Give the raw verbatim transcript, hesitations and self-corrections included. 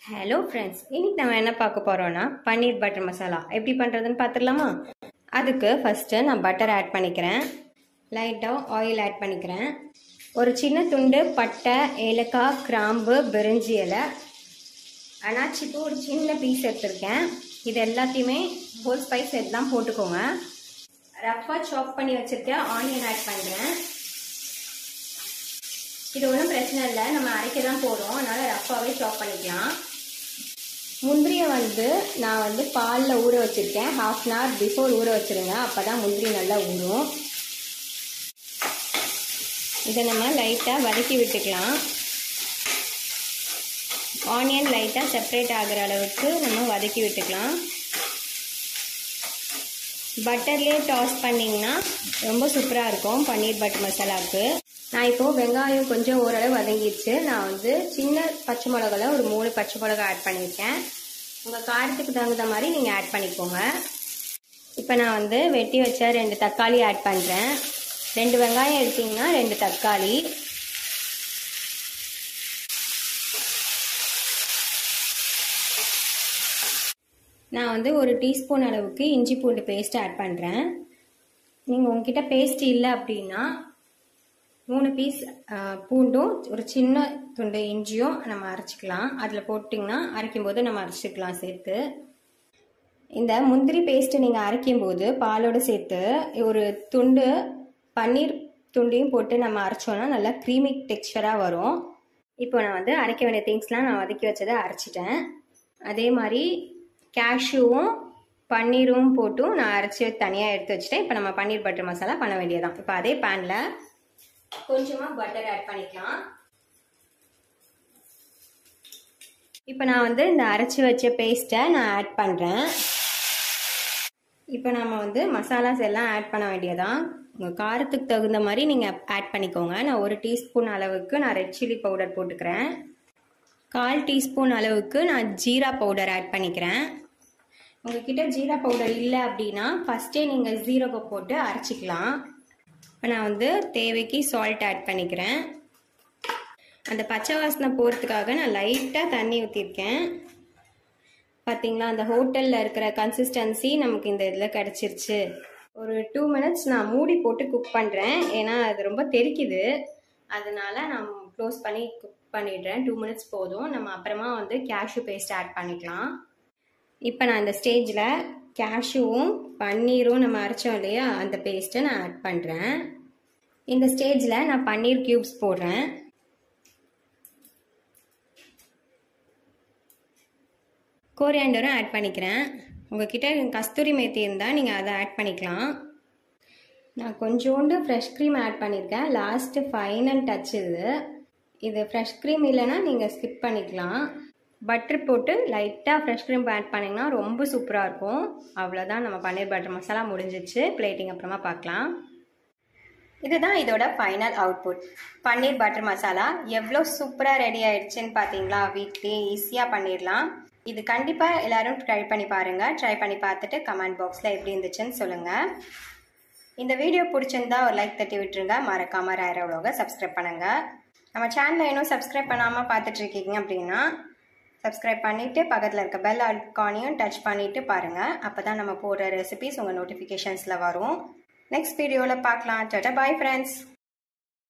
Hello friends, இன்னைக்கு நம்ம என்ன பார்க்க போறோம்னா பன்னீர் பட்டர் மசாலா எப்படி பண்ணுறதுன்னு பார்த்துடலாமா? அதுக்கு ஃபஸ்ட்டு நான் பட்டர் ஆட் பண்ணிக்கிறேன். லைட்டாக ஆயில் ஆட் பண்ணிக்கிறேன். ஒரு சின்ன துண்டு பட்டை, ஏலக்காய், கிராம்பு, பிரிஞ்சி இலை, அனாச்சிப்பூ ஒரு சின்ன பீஸ் எடுத்துருக்கேன். இது எல்லாத்தையுமே ஹோல் ஸ்பைஸ் எல்லாம் போட்டுக்கோங்க. ரஃபாக சாப் பண்ணி வச்சுருக்கேன். ஆனியன் ஆட் பண்ணுறேன். இது ஒன்றும் பிரச்சனை இல்லை, நம்ம அரைக்க தான் போகிறோம், அதனால் ரஃபாகவே சாப் பண்ணிக்கலாம். முந்திரியை வந்து நான் வந்து பாலில் ஊற வச்சுருக்கேன். ஹாஃப் அன் ஹவர் பிஃபோர் ஊற வச்சுருங்க, அப்போ தான் முந்திரி நல்லா ஊறும். இதை நம்ம லைட்டாக வதக்கி விட்டுக்கலாம். ஆனியன் லைட்டாக செப்பரேட் ஆகிற அளவுக்கு நம்ம வதக்கி விட்டுக்கலாம். பட்டர்லேயே டாஸ் பண்ணிங்கன்னா ரொம்ப சூப்பராக இருக்கும் பன்னீர் பட்டர் மசாலாவுக்கு. நான் இப்போது வெங்காயம் கொஞ்சம் ஓரளவு வதங்கிடுச்சு. நான் வந்து சின்ன பச்சை மிளகால ஒரு மூணு பச்சை மிளகா ஆட் பண்ணியிருக்கேன். உங்கள் காரத்துக்கு தகுந்த மாதிரி நீங்கள் ஆட் பண்ணிக்கோங்க. இப்போ நான் வந்து வெட்டி வச்ச ரெண்டு தக்காளி ஆட் பண்ணுறேன். ரெண்டு வெங்காயம் எடுத்திங்கன்னா ரெண்டு தக்காளி. நான் வந்து ஒரு டீஸ்பூன் அளவுக்கு இஞ்சி பூண்டு பேஸ்ட் ஆட் பண்ணுறேன். நீங்கள் உங்ககிட்ட பேஸ்ட் இல்லை அப்படின்னா மூணு பீஸ் பூண்டும் ஒரு சின்ன துண்டு இஞ்சியும் நம்ம அரைச்சிக்கலாம். அதில் போட்டிங்கன்னா அரைக்கும் போது நம்ம அரைச்சிக்கலாம் சேர்த்து. இந்த முந்திரி பேஸ்ட்டு நீங்கள் அரைக்கும் போது பாலோடு சேர்த்து ஒரு துண்டு பன்னீர் துண்டையும் போட்டு நம்ம அரைச்சோன்னா நல்லா க்ரீமி டெக்ஸ்சராக வரும். இப்போ நான் வந்து அரைக்க வேண்டிய திங்ஸ்லாம் நான் வதக்கி வச்சதை அரைச்சிட்டேன். அதே மாதிரி கேஷ்யூவும் பன்னீரும் போட்டும் நான் அரைச்சி தனியாக எடுத்து வச்சுட்டேன். இப்போ நம்ம பன்னீர் பட்டர் மசாலா பண்ண வேண்டியதான். இப்போ அதே பேனில் கொஞ்சமாக பட்டர் ஆட் பண்ணிக்கலாம். இப்போ நான் வந்து இந்த அரைச்சி வச்ச பேஸ்ட்டை நான் ஆட் பண்ணுறேன். இப்போ நம்ம வந்து மசாலாஸ் எல்லாம் ஆட் பண்ண வேண்டியதான். உங்கள் காரத்துக்கு தகுந்த மாதிரி நீங்கள் ஆட் பண்ணிக்கோங்க. நான் ஒரு டீஸ்பூன் அளவுக்கு நான் ரெட் சில்லி பவுடர் போட்டுக்கிறேன். கால் டீஸ்பூன் அளவுக்கு நான் ஜீரா பவுடர் ஆட் பண்ணிக்கிறேன். உங்ககிட்ட ஜீரா பவுடர் இல்லை அப்படின்னா ஃபஸ்ட்டே நீங்கள் ஜீரகை போட்டு அரைச்சிக்கலாம். இப்போ நான் வந்து தேவைக்கு சால்ட் ஆட் பண்ணிக்கிறேன். அந்த பச்சை வாசனை போகிறதுக்காக நான் லைட்டாக தண்ணி ஊற்றிருக்கேன். பார்த்தீங்களா, அந்த ஹோட்டலில் இருக்கிற கன்சிஸ்டன்சி நமக்கு இந்த இதில் கிடச்சிருச்சு. ஒரு டூ மினிட்ஸ் நான் மூடி போட்டு குக் பண்ணுறேன். ஏன்னா அது ரொம்ப தெறிக்குது, அதனால நான் க்ளோஸ் பண்ணி குக் பண்ணிடுறேன். டூ மினிட்ஸ் போதும். நம்ம அப்புறமா வந்து கேஷ்யூ பேஸ்ட் ஆட் பண்ணிக்கலாம். இப்போ நான் இந்த ஸ்டேஜில் கேஷ்யூவும் பன்னீரும் நம்ம அரைச்சோம் இல்லையா, அந்த பேஸ்ட்டை நான் ஆட் பண்ணுறேன். இந்த ஸ்டேஜில் நான் பன்னீர் கியூப்ஸ் போடுறேன். கோரியாண்டரும் ஆட் பண்ணிக்கிறேன். உங்ககிட்ட கஸ்தூரி மேத்தி இருந்தால் நீங்கள் அதை ஆட் பண்ணிக்கலாம். நான் கொஞ்சோண்டு ஃப்ரெஷ் க்ரீம் ஆட் பண்ணியிருக்கேன். லாஸ்ட்டு ஃபைனல் டச் இது. இது ஃப்ரெஷ் க்ரீம் இல்லைன்னா நீங்கள் ஸ்கிப் பண்ணிக்கலாம். பட்டர் போட்டு லைட்டாக ஃப்ரெஷ் க்ரீம் ஆட் பண்ணிங்கன்னா ரொம்ப சூப்பராக இருக்கும். அவ்வளோதான், நம்ம பன்னீர் பட்டர் மசாலா முடிஞ்சிச்சு. பிளேட்டிங் அப்புறமா பார்க்கலாம். இதுதான் இதோட final output. Paneer butter masala எவ்வளோ சூப்பராக ரெடி ஆயிடுச்சுன்னு பார்த்தீங்களா? வீட்லேயே ஈஸியாக பண்ணிடலாம். இது கண்டிப்பாக எல்லோரும் ட்ரை பண்ணி பாருங்கள். ட்ரை பண்ணி பார்த்துட்டு கமெண்ட் பாக்ஸில் எப்படி இருந்துச்சுன்னு சொல்லுங்கள். இந்த வீடியோ பிடிச்சிருந்தா ஒரு லைக் தட்டி விட்டுருங்க. மறக்காமல் ராயரா vlog சப்ஸ்கிரைப் பண்ணுங்கள். நம்ம சேனலை இன்னும் சப்ஸ்கிரைப் பண்ணாமல் பார்த்துட்ருக்கீங்க அப்படின்னா சப்ஸ்கிரைப் பண்ணிவிட்டு பக்கத்தில் இருக்க பெல் ஐகானையும் டச் பண்ணிவிட்டு பாருங்கள். அப்போ தான் நம்ம போடுற ரெசிபிஸ் உங்கள் நோட்டிஃபிகேஷன்ஸில் வரும். நெக்ஸ்ட் வீடியோவில் பார்க்கலாம். Tata, bye friends.